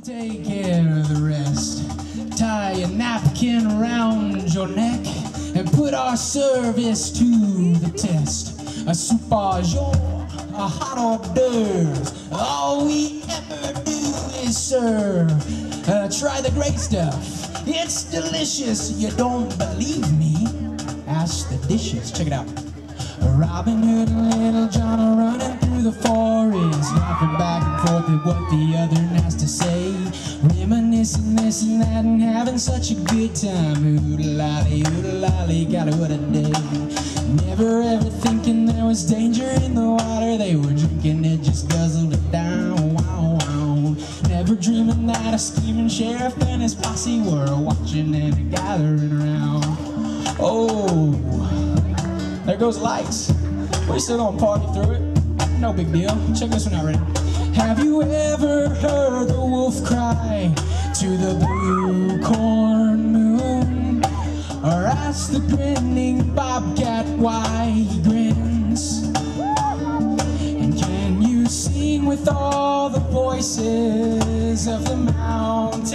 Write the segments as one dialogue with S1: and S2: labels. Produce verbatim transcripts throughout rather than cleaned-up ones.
S1: Take care of the rest. Tie a napkin around your neck and put our service to the test. A soup au jour, a hot hors d'oeuvres. All we ever do is serve. Uh, try the great stuff. It's delicious. You don't believe me? Ask the dishes. Check it out. Robin Hood and Little John are running through the forest, laughing back and forth at what the other has to say, reminiscing this and that and having such a good time. Oodle-lolly, oodle-lolly, golly, what a day. Never ever thinking there was danger in the water they were drinking, it just guzzled it down. Wow, wow. Never dreaming that a scheming sheriff and his posse were watching and gathering around. Oh, there goes lights. We still gonna party through it. No big deal. Check this one out, ready? Have you ever heard the wolf cry to the blue corn moon? Or ask the grinning bobcat why he grins? And can you sing with all the voices of the mountains?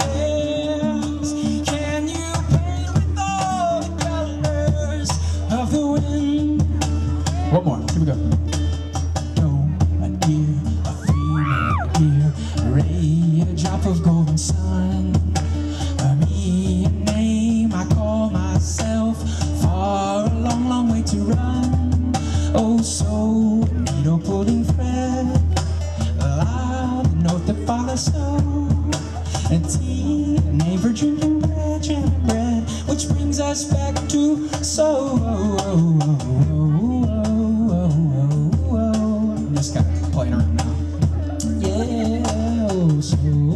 S1: Can you paint with all the colors of the wind? One more, here we go. No, a deer, a female deer, a ray, a drop of golden sun. A me, a name I call myself, far, a long, long way to run. Oh, so, a needle pulling thread, loud, the note that follows so. A tea, a name for drinking bread, jamming bread, which brings us back to so. I'm just kind of playing around now. Yeah, oh, so